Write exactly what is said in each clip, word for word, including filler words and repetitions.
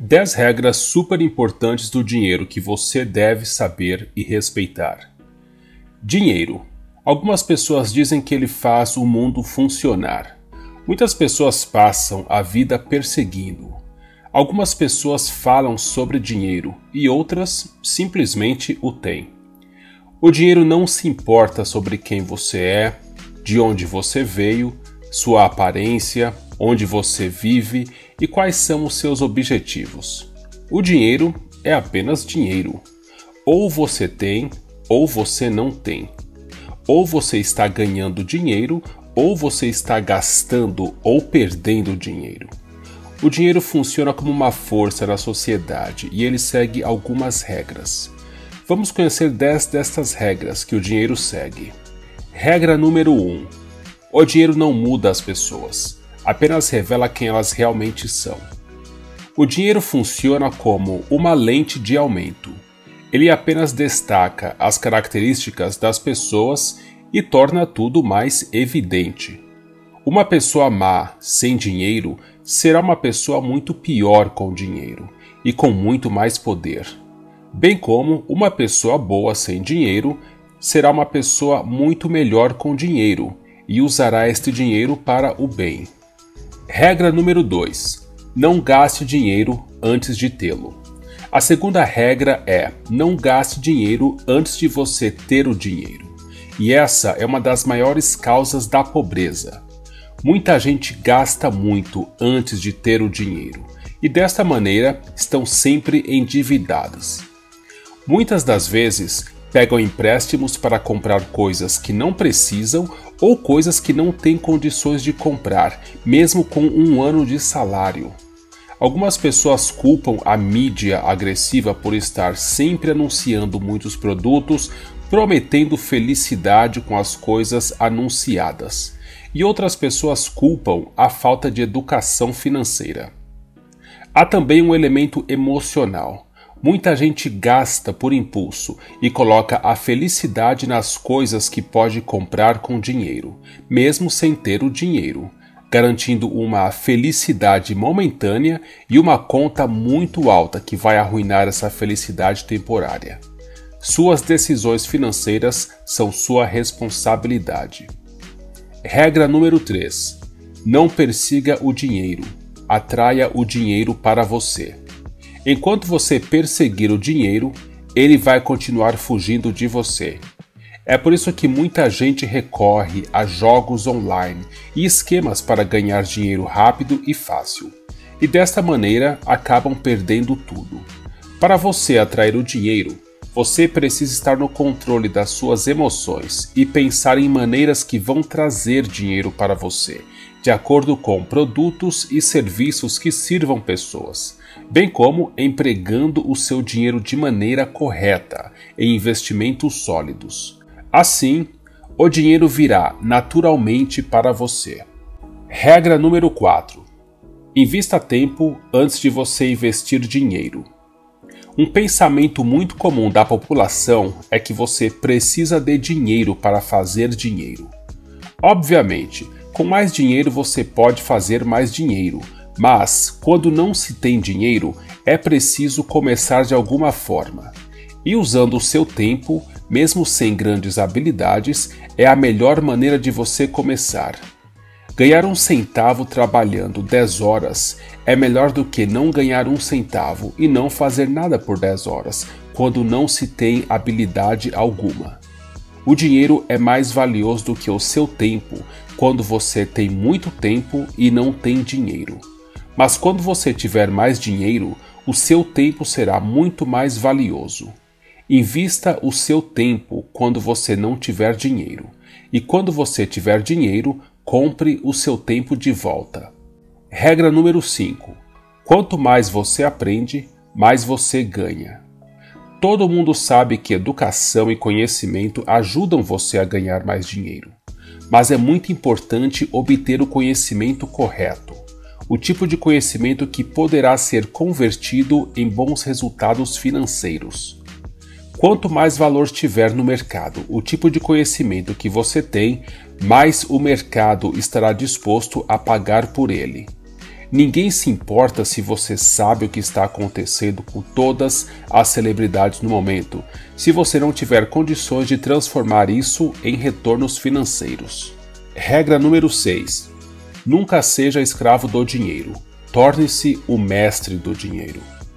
dez regras super importantes do dinheiro que você deve saber e respeitar. Dinheiro. Algumas pessoas dizem que ele faz o mundo funcionar. Muitas pessoas passam a vida perseguindo. Algumas pessoas falam sobre dinheiro e outras simplesmente o têm. O dinheiro não se importa sobre quem você é, de onde você veio, sua aparência, onde você vive e quais são os seus objetivos. O dinheiro é apenas dinheiro. Ou você tem, ou você não tem. Ou você está ganhando dinheiro, ou você está gastando ou perdendo dinheiro. O dinheiro funciona como uma força na sociedade e ele segue algumas regras. Vamos conhecer dez destas regras que o dinheiro segue. Regra número um. O dinheiro não muda as pessoas, apenas revela quem elas realmente são. O dinheiro funciona como uma lente de aumento. Ele apenas destaca as características das pessoas e torna tudo mais evidente. Uma pessoa má sem dinheiro será uma pessoa muito pior com dinheiro e com muito mais poder. Bem como uma pessoa boa sem dinheiro será uma pessoa muito melhor com dinheiro e usará este dinheiro para o bem. Regra número dois. Não gaste dinheiro antes de tê-lo. A segunda regra é: não gaste dinheiro antes de você ter o dinheiro. E essa é uma das maiores causas da pobreza. Muita gente gasta muito antes de ter o dinheiro e desta maneira estão sempre endividadas. Muitas das vezes pegam empréstimos para comprar coisas que não precisam ou coisas que não têm condições de comprar, mesmo com um ano de salário. Algumas pessoas culpam a mídia agressiva por estar sempre anunciando muitos produtos, prometendo felicidade com as coisas anunciadas. E outras pessoas culpam a falta de educação financeira. Há também um elemento emocional. Muita gente gasta por impulso e coloca a felicidade nas coisas que pode comprar com dinheiro, mesmo sem ter o dinheiro, garantindo uma felicidade momentânea e uma conta muito alta que vai arruinar essa felicidade temporária. Suas decisões financeiras são sua responsabilidade. Regra número três. Não persiga o dinheiro. Atraia o dinheiro para você. Enquanto você perseguir o dinheiro, ele vai continuar fugindo de você. É por isso que muita gente recorre a jogos online e esquemas para ganhar dinheiro rápido e fácil. E desta maneira acabam perdendo tudo. Para você atrair o dinheiro, você precisa estar no controle das suas emoções e pensar em maneiras que vão trazer dinheiro para você, de acordo com produtos e serviços que sirvam pessoas, bem como empregando o seu dinheiro de maneira correta em investimentos sólidos. Assim, o dinheiro virá naturalmente para você. Regra número quatro. Invista tempo antes de você investir dinheiro. Um pensamento muito comum da população é que você precisa de dinheiro para fazer dinheiro. Obviamente, com mais dinheiro você pode fazer mais dinheiro, mas quando não se tem dinheiro, é preciso começar de alguma forma. E usando o seu tempo, mesmo sem grandes habilidades, é a melhor maneira de você começar. Ganhar um centavo trabalhando dez horas é melhor do que não ganhar um centavo e não fazer nada por dez horas, quando não se tem habilidade alguma. O dinheiro é mais valioso do que o seu tempo quando você tem muito tempo e não tem dinheiro. Mas quando você tiver mais dinheiro, o seu tempo será muito mais valioso. Invista o seu tempo quando você não tiver dinheiro. E quando você tiver dinheiro, compre o seu tempo de volta. Regra número cinco. Quanto mais você aprende, mais você ganha. Todo mundo sabe que educação e conhecimento ajudam você a ganhar mais dinheiro. Mas é muito importante obter o conhecimento correto. O tipo de conhecimento que poderá ser convertido em bons resultados financeiros. Quanto mais valor tiver no mercado, o tipo de conhecimento que você tem, mais o mercado estará disposto a pagar por ele. Ninguém se importa se você sabe o que está acontecendo com todas as celebridades no momento, se você não tiver condições de transformar isso em retornos financeiros. Regra número seis. Nunca seja escravo do dinheiro. Torne-se o mestre do dinheiro.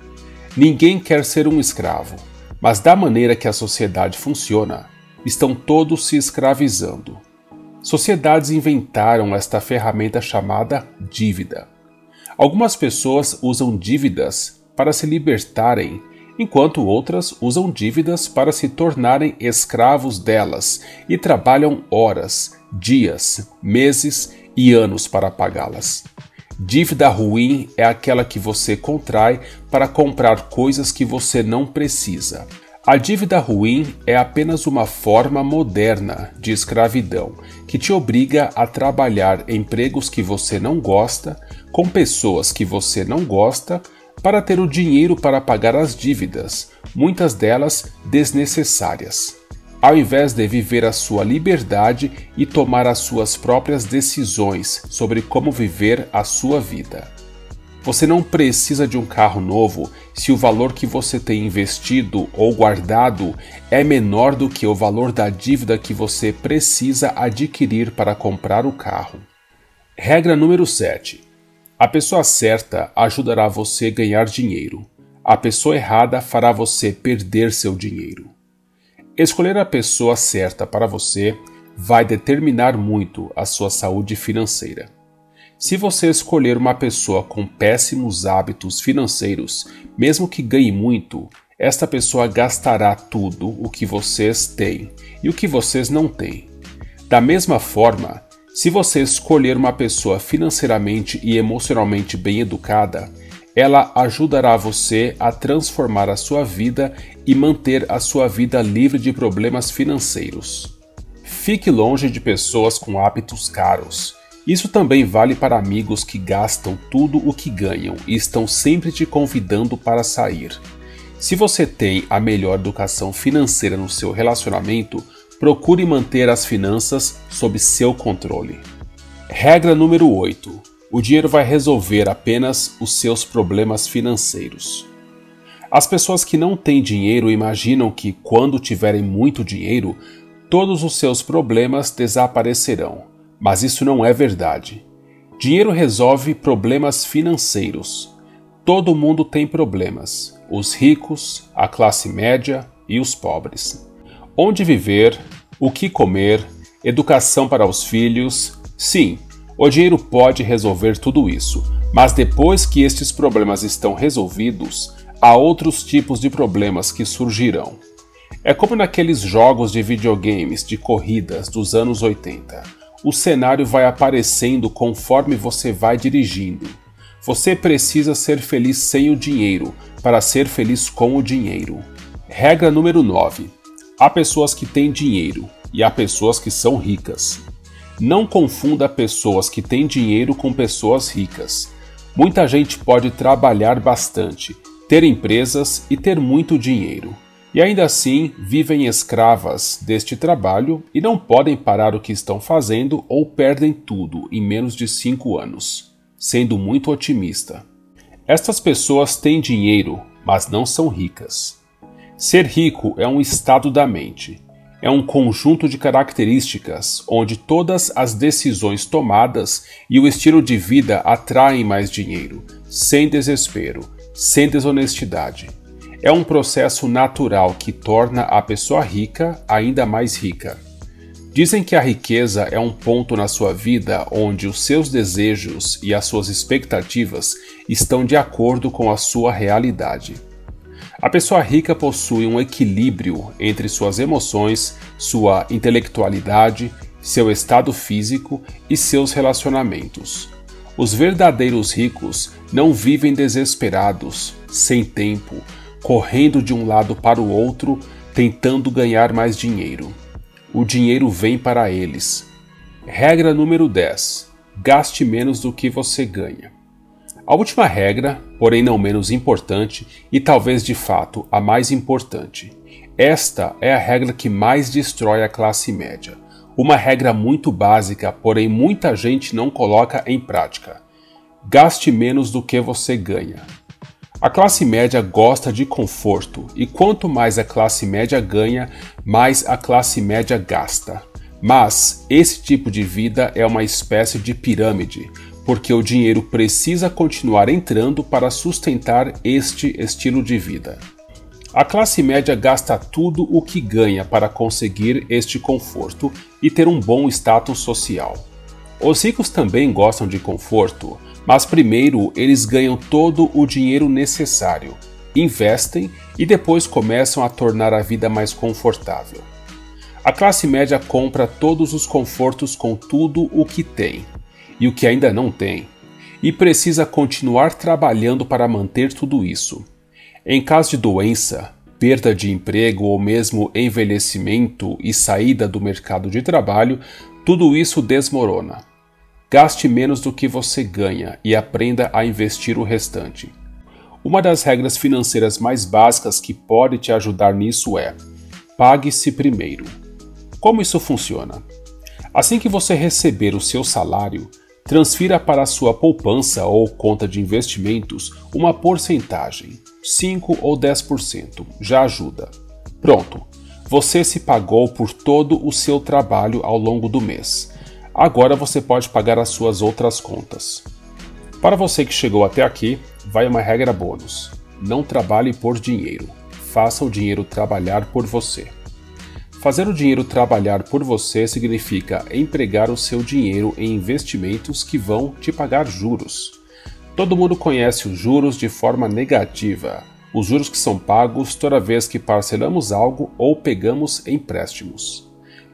Ninguém quer ser um escravo, mas da maneira que a sociedade funciona, estão todos se escravizando. Sociedades inventaram esta ferramenta chamada dívida. Algumas pessoas usam dívidas para se libertarem, enquanto outras usam dívidas para se tornarem escravos delas e trabalham horas, dias, meses e anos para pagá-las. Dívida ruim é aquela que você contrai para comprar coisas que você não precisa. A dívida ruim é apenas uma forma moderna de escravidão que te obriga a trabalhar empregos que você não gosta, com pessoas que você não gosta, para ter o dinheiro para pagar as dívidas, muitas delas desnecessárias. Ao invés de viver a sua liberdade e tomar as suas próprias decisões sobre como viver a sua vida. Você não precisa de um carro novo se o valor que você tem investido ou guardado é menor do que o valor da dívida que você precisa adquirir para comprar o carro. Regra número sete. A pessoa certa ajudará você a ganhar dinheiro. A pessoa errada fará você perder seu dinheiro. Escolher a pessoa certa para você vai determinar muito a sua saúde financeira. Se você escolher uma pessoa com péssimos hábitos financeiros, mesmo que ganhe muito, esta pessoa gastará tudo o que vocês têm e o que vocês não têm. Da mesma forma, se você escolher uma pessoa financeiramente e emocionalmente bem educada, ela ajudará você a transformar a sua vida e manter a sua vida livre de problemas financeiros. Fique longe de pessoas com hábitos caros. Isso também vale para amigos que gastam tudo o que ganham e estão sempre te convidando para sair. Se você tem a melhor educação financeira no seu relacionamento, procure manter as finanças sob seu controle. Regra número oito. O dinheiro vai resolver apenas os seus problemas financeiros. As pessoas que não têm dinheiro imaginam que, quando tiverem muito dinheiro, todos os seus problemas desaparecerão, mas isso não é verdade. Dinheiro resolve problemas financeiros. Todo mundo tem problemas, os ricos, a classe média e os pobres. Onde viver, o que comer, educação para os filhos, sim. O dinheiro pode resolver tudo isso, mas depois que estes problemas estão resolvidos, há outros tipos de problemas que surgirão. É como naqueles jogos de videogames de corridas dos anos oitenta. O cenário vai aparecendo conforme você vai dirigindo. Você precisa ser feliz sem o dinheiro para ser feliz com o dinheiro. Regra número nove. Há pessoas que têm dinheiro e há pessoas que são ricas. Não confunda pessoas que têm dinheiro com pessoas ricas. Muita gente pode trabalhar bastante, ter empresas e ter muito dinheiro. E ainda assim vivem escravas deste trabalho e não podem parar o que estão fazendo ou perdem tudo em menos de cinco anos, sendo muito otimista. Estas pessoas têm dinheiro, mas não são ricas. Ser rico é um estado da mente. É um conjunto de características onde todas as decisões tomadas e o estilo de vida atraem mais dinheiro, sem desespero, sem desonestidade. É um processo natural que torna a pessoa rica ainda mais rica. Dizem que a riqueza é um ponto na sua vida onde os seus desejos e as suas expectativas estão de acordo com a sua realidade. A pessoa rica possui um equilíbrio entre suas emoções, sua intelectualidade, seu estado físico e seus relacionamentos. Os verdadeiros ricos não vivem desesperados, sem tempo, correndo de um lado para o outro, tentando ganhar mais dinheiro. O dinheiro vem para eles. Regra número dez. Gaste menos do que você ganha. A última regra, porém não menos importante, e talvez de fato a mais importante. Esta é a regra que mais destrói a classe média. Uma regra muito básica, porém muita gente não coloca em prática. Gaste menos do que você ganha. A classe média gosta de conforto e quanto mais a classe média ganha, mais a classe média gasta. Mas esse tipo de vida é uma espécie de pirâmide, porque o dinheiro precisa continuar entrando para sustentar este estilo de vida. A classe média gasta tudo o que ganha para conseguir este conforto e ter um bom status social. Os ricos também gostam de conforto, mas primeiro eles ganham todo o dinheiro necessário, investem e depois começam a tornar a vida mais confortável. A classe média compra todos os confortos com tudo o que tem, e o que ainda não tem, e precisa continuar trabalhando para manter tudo isso. Em caso de doença, perda de emprego ou mesmo envelhecimento e saída do mercado de trabalho, tudo isso desmorona. Gaste menos do que você ganha e aprenda a investir o restante. Uma das regras financeiras mais básicas que pode te ajudar nisso é: pague-se primeiro. Como isso funciona? Assim que você receber o seu salário, transfira para a sua poupança ou conta de investimentos uma porcentagem, cinco ou dez por cento, já ajuda. Pronto, você se pagou por todo o seu trabalho ao longo do mês. Agora você pode pagar as suas outras contas. Para você que chegou até aqui, vai uma regra bônus. Não trabalhe por dinheiro, faça o dinheiro trabalhar por você. Fazer o dinheiro trabalhar por você significa empregar o seu dinheiro em investimentos que vão te pagar juros. Todo mundo conhece os juros de forma negativa, os juros que são pagos toda vez que parcelamos algo ou pegamos empréstimos.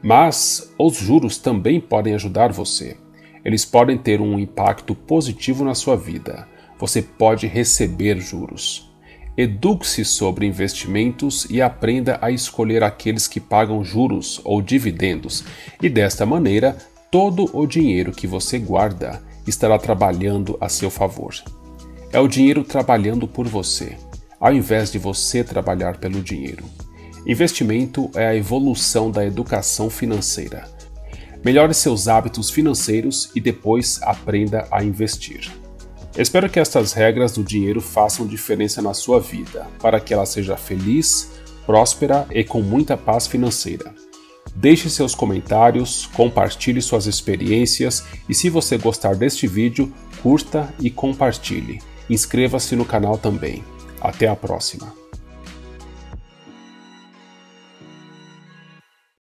Mas os juros também podem ajudar você. Eles podem ter um impacto positivo na sua vida. Você pode receber juros. Eduque-se sobre investimentos e aprenda a escolher aqueles que pagam juros ou dividendos, e desta maneira, todo o dinheiro que você guarda estará trabalhando a seu favor. É o dinheiro trabalhando por você, ao invés de você trabalhar pelo dinheiro. Investimento é a evolução da educação financeira. Melhore seus hábitos financeiros e depois aprenda a investir. Espero que estas regras do dinheiro façam diferença na sua vida, para que ela seja feliz, próspera e com muita paz financeira. Deixe seus comentários, compartilhe suas experiências e se você gostar deste vídeo, curta e compartilhe. Inscreva-se no canal também. Até a próxima!